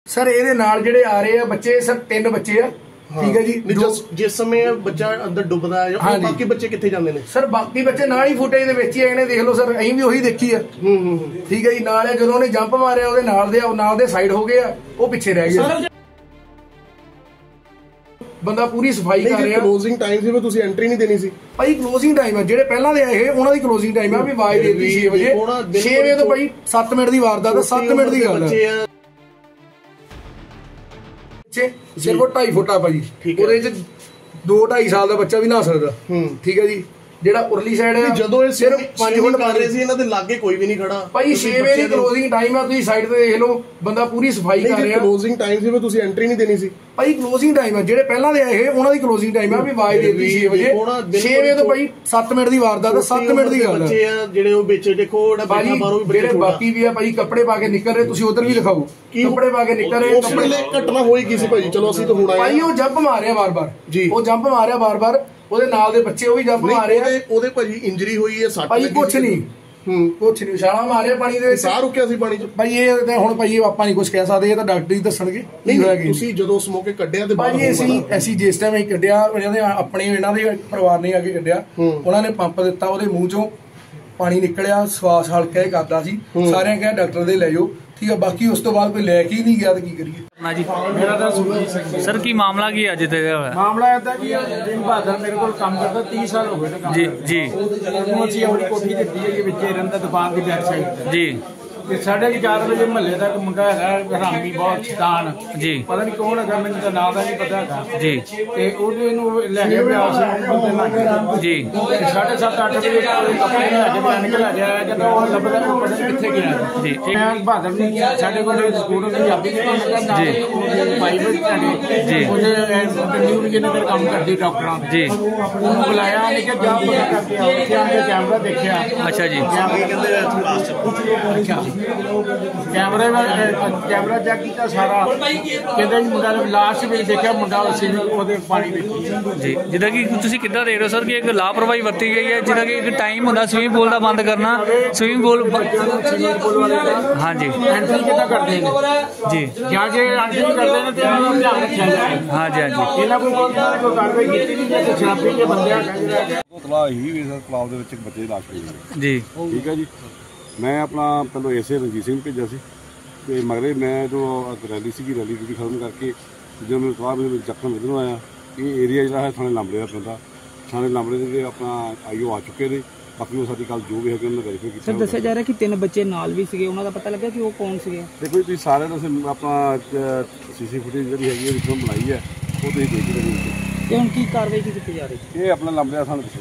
Sir ਇਹਦੇ ਨਾਲ ਜਿਹੜੇ ਆ ਰਹੇ ਆ ਬੱਚੇ ਸਰ 3 ਬੱਚੇ ਆ ठीक है जी। जिस समय बच्चा अंदर डुबदा है और बाकी बच्चे किथे जांदे ने सर बाकी बच्चे नाल ही फुटेज दे विच ही आए ने देख लो सर अहीं भी ਉਹੀ देखी है ठीक है जी। नाल है ਜਦੋਂ ਉਹਨੇ ਜੰਪ ਮਾਰਿਆ ਉਹਦੇ ਨਾਲ ਦੇ ਸਾਈਡ ਹੋ ਗਏ ਆ ਉਹ ਪਿੱਛੇ ਰਹਿ ਗਿਆ ਬੰਦਾ ਪੂਰੀ ਸਫਾਈ ਕਰ ਰਿਹਾ। ਕਲੋਜ਼ਿੰਗ ਟਾਈਮ ਸੀ ਵੀ ਤੁਸੀਂ ਐਂਟਰੀ ਨਹੀਂ ਦੇਣੀ ਸੀ ਭਾਈ ਕਲੋਜ਼ਿੰਗ ਟਾਈਮ ਆ ਜਿਹੜੇ ਪਹਿਲਾਂ ਦੇ ਆਏ ਉਹਨਾਂ ਦੀ ਕਲੋਜ਼ਿੰਗ ਟਾਈਮ ਆ ਵੀ ਆਵਾਜ਼ ਦੇ ਦਿੱਤੀ 6 ਵਜੇ 6 ਵਜੇ ਤੋਂ ਭਾਈ 7 ਮਿੰਟ ਦੀ ਵਾਰਦਾਤ 7 ਮਿੰਟ ਦੀ ਗੱਲ ਹੈ। सिर्फ 2.5 फुट आ भाई ਉਹਦੇ 2-2.5 ਸਾਲ ਦਾ ਬੱਚਾ ਵੀ ਨਹਾ ਸਕਦਾ ਠੀਕ ਹੈ ਜੀ। ਜਿਹੜਾ ਉਰਲੀ ਸਾਈਡ ਹੈ ਜਦੋਂ ਇਹ ਸਿਰਫ 5 ਫੁੱਟ ਕਰ ਰਹੇ ਸੀ ਇਹਨਾਂ ਦੇ ਲਾਗੇ ਕੋਈ ਵੀ ਨਹੀਂ ਖੜਾ ਭਾਈ 6 ਵਜੇ ਦੀ ਕਲੋਜ਼ਿੰਗ ਟਾਈਮ ਆ ਤੁਸੀਂ ਸਾਈਡ ਤੇ ਦੇਖ ਲਓ ਬੰਦਾ ਪੂਰੀ ਸਫਾਈ ਕਰ ਰਿਹਾ। ਕਲੋਜ਼ਿੰਗ ਟਾਈਮ ਸੀ ਵੀ ਤੁਸੀਂ ਐਂਟਰੀ ਨਹੀਂ ਦੇਣੀ ਸੀ ਭਾਈ ਕਲੋਜ਼ਿੰਗ ਟਾਈਮ ਆ ਜਿਹੜੇ ਪਹਿਲਾਂ ਦੇ ਆਏ ਉਹਨਾਂ ਦੀ ਕਲੋਜ਼ਿੰਗ ਟਾਈਮ ਆ ਵੀ ਆਵਾਜ਼ ਦੇ ਦਿੱਤੀ 6 ਵਜੇ 6 ਵਜੇ ਤੋਂ ਭਾਈ 7 ਮਿੰਟ ਦੀ ਵਾਰਦਾਤ 7 ਮਿੰਟ ਦੀ ਗੱਲ ਬੱਚੇ ਆ ਜਿਹੜੇ ਉਹ ਵਿੱਚ ਦੇਖੋ ਭਾਈ ਜਿਹੜੇ ਬਾਕੀ ਵੀ ਆ ਭਾਈ ਕੱਪੜੇ ਪਾ ਕੇ ਨਿਕਲ ਰਹੇ ਤੁਸੀਂ ਉਧਰ ਵੀ ਦਿਖਾਓ ਕੱਪੜੇ ਪਾ ਕੇ ਨਿਕਲ ਰਹੇ ਉਸ ਵੇਲੇ ਘਟਨਾ ਹੋਈ ਕੀ ਸੀ ਭਾਈ ਚਲੋ ਅਸੀਂ ਤਾਂ ਹੁਣ ਆਏ ਭਾਈ ਉਹ ਜੰਪ ਮਾਰਿਆ ਵਾਰ-ਵਾਰ ਉਹ ਜੰਪ ਮਾਰਿਆ ਵਾਰ-ਵਾਰ ਉਹਦੇ ਨਾਲ ਦੇ ਬੱਚੇ ਉਹ ਵੀ ਜੰਪ ਮਾਰੇ ਆ ਉਹਦੇ ਭਾਜੀ ਇੰਜਰੀ ਹੋਈ ਹੈ ਸੱਟ ਭਾਈ ਕੁਛ ਨਹੀਂ ਕੁਛ ਨਹੀਂ ਛਾਲਾ ਮਾਰਿਆ ਪਾਣੀ ਦੇ ਵਿੱਚ ਸਾਹ ਰੁਕਿਆ ਸੀ ਪਾਣੀ ਚ ਭਾਈ ਇਹ ਤੇ ਹੁਣ ਭਾਈ ਆਪਾਂ ਨਹੀਂ ਕੁਝ ਕਹਿ ਸਕਦੇ ਇਹ ਤਾਂ ਡਾਕਟਰ ਹੀ ਦੱਸਣਗੇ ਕੀ ਹੋਇਆ ਕੀ ਤੁਸੀਂ ਜਦੋਂ ਉਸ ਮੌਕੇ ਕੱਢਿਆ ਤੇ ਭਾਈ ਅਸੀਂ ਜਿਸ ਟਾਈਮ ਅਸੀਂ ਕੱਢਿਆ ਆਪਣੇ ਇਹਨਾਂ ਦੇ ਪਰਿਵਾਰ ਨੇ ਆ ਕੇ ਕੱਢਿਆ ਉਹਨਾਂ ਨੇ ਪੰਪ ਦਿੱਤਾ ਉਹਦੇ ਮੂੰਹ ਚੋਂ ਪਾਣੀ ਨਿਕਲਿਆ ਸਵਾਸ ਹਲਕਾ ਹੀ ਕਰਦਾ ਸੀ ਸਾਰਿਆਂ ਕਿਹਾ ਡਾਕਟਰ ਦੇ ਲੈ ਜਾਓ ठीक है। बाकी उस तो बाद कोई लेके ही नहीं गया तो की करिए ना जी। मेरा नाम सुरजीत सिंह सर की मामला की अज तक मामला ऐसा कि दिन बहादुर मेरे को काम करता 30 साल हो गए जी जी अच्छी अपनी कोठी दी है कि बच्चे रंदा दुकान की बैक साइड जी 4:30 वजे महल्ले का मुंडा है हरामी बहुत शैतान जी पता नहीं कौन है मैंने तो नाम का नहीं पता है जी ते ओदे ले गए ब्यास जी 7:30-8 बजे कपड़े लेके बयान निकल गया जब वो लभदा पता नहीं किथे गया जी। मैं बहादुर ने साडे कोल स्कूटर की चाबी दी जी भाई बच्चे जी ओदे न्यू विजयनगर काम करदी डॉक्टरां जी ਉਹਨੂੰ ਬੁਲਾਇਆ ਨੇ ਕਿ ਜਾ ਪਤਾ ਕਰਕੇ ਆਓ ਇੱਥੇ ਆ ਕੇ ਕੈਮਰਾ ਦੇਖਿਆ अच्छा जी ਅੱਛਾ कैमरा चेक किया सारा कहते मुंडा लास्ट में देखा मुंडा पानी जी जिदा कि तुसी किद्दां देख रहे हो सर कि एक लापरवाही वरती गई है जिदा कि एक टाइम होंदा स्विमिंग पूल दा बंद करना स्विमिंग पूल हाँ जी एंट्री कितना करते हैं जी जाके एंट्री करते हैं तो ध्यान रखा जाए हाँ जी हाँ जी इन्हें कोई कार्रवाई की नहीं शराबी के बंदे तलाह ही भी सर तलाब ਦੇ ਵਿੱਚ ਇੱਕ ਬੱਚੇ ਦੀ ਲਾਸ਼ ਪਈ जी ठीक है जी। मैं अपना पहले एसए रंजीत सिंह भेजा सी ते मगरे मैं जो रैली सी रैली ड्यूटी खत्म करके जो मैं तलाब में जख्म इधरों आया ये एरिया जो है थाने लांबड़े का पैंदा थाने लांबड़े के अपना आईओ आ चुके हैं बाकी वो सारी गल जो भी है उन्होंने वेरीफाई की। सर दस्सिया जा रहा कि 3 बच्चे नाल भी सीगे उन्हों दा पता लगा कि वो कौन सीगे? देखो जी सारे अपना सीसी फुटेज जी है बनाई है वो तो देख रहे हुण की कार्रवाई की जा रही है ये अपना लांबड़े थाने